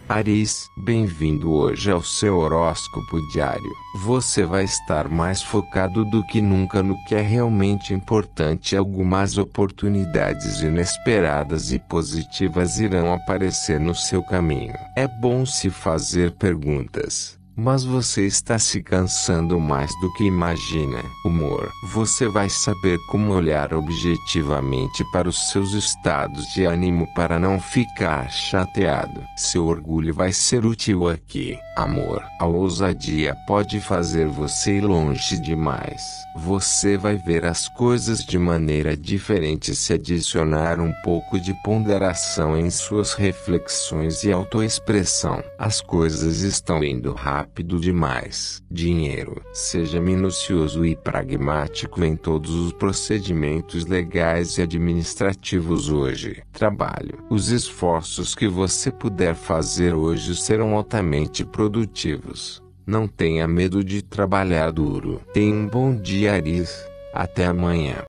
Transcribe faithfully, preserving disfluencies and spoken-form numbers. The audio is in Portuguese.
Áries, bem-vindo hoje ao seu horóscopo diário. Você vai estar mais focado do que nunca no que é realmente importante. Algumas oportunidades inesperadas e positivas irão aparecer no seu caminho. É bom se fazer perguntas, mas você está se cansando mais do que imagina. Humor. Você vai saber como olhar objetivamente para os seus estados de ânimo para não ficar chateado. Seu orgulho vai ser útil aqui. Amor. A ousadia pode fazer você ir longe demais. Você vai ver as coisas de maneira diferente se adicionar um pouco de ponderação em suas reflexões e autoexpressão. As coisas estão indo rápido demais. Dinheiro. Seja minucioso e pragmático em todos os procedimentos legais e administrativos hoje. Trabalho. Os esforços que você puder fazer hoje serão altamente produtivos. Não tenha medo de trabalhar duro. Tenha um bom dia, Áries. Até amanhã.